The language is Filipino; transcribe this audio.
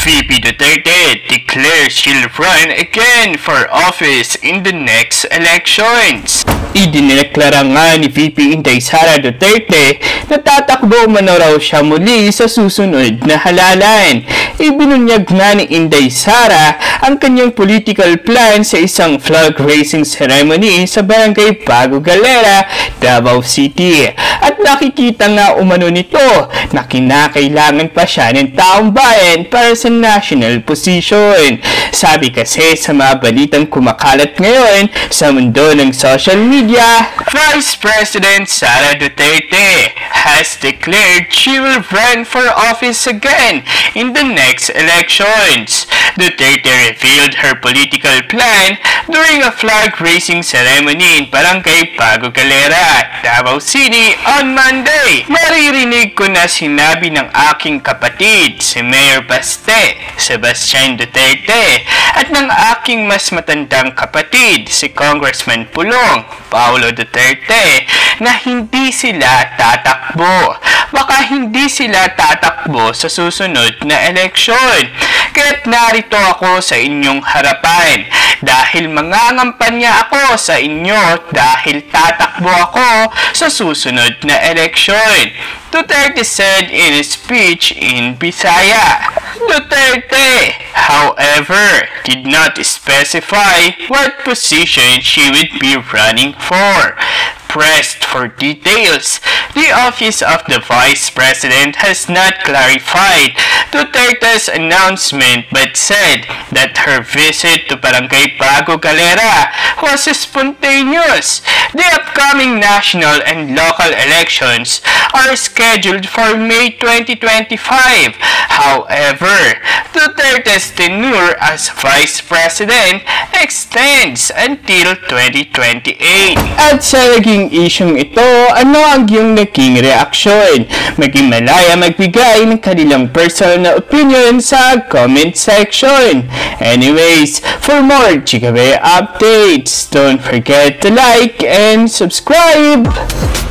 VP Duterte declares she'll run again for office in the next elections. Idineklara nga ni VP Inday Sara Duterte na tatakbo man raw siya muli sa susunod na halalan. Ibinunyag nga ni Inday Sara ang kanyang political plan sa isang flag raising ceremony sa Barangay Bago Galera, Davao City. At nakikita nga umano nito na kinakailangan pa siya ng taong bayan para sa national position. Sabi kasi sa mga balitang kumakalat ngayon sa mundo ng social media, Vice President Sara Duterte has declared she will run for office again in the next elections. Duterte revealed her political plan during a flag raising ceremony in Barangay Bago Galera, Davao City on Monday. Maririnig ko na sinabi ng aking kapatid, si Mayor Baste, Sebastian Duterte, at ng aking mas matandang kapatid, si Congressman Pulong, Paulo Duterte, na hindi sila tatakbo. Baka hindi sila tatakbo sa susunod na eleksyon. Kaya't narito ako sa inyong harapan dahil mangangampanya ako sa inyo dahil tatakbo ako sa susunod na eleksyon. Duterte said in a speech in Bisaya. Duterte, however, did not specify what position she would be running for. Pressed for details, the Office of the Vice President has not clarified Duterte's announcement but said that her visit to Barangay Bago Galera was spontaneous. The upcoming national and local elections are scheduled for May 2025. However, Duterte's tenure as Vice President extends until 2028. At sa naging isyong ito, ano ang iyong naging reaksyon? Maging malaya magbigay ng kanilang personal na opinion sa comment section. Anyways, for more Chikabe updates, don't forget to like and subscribe!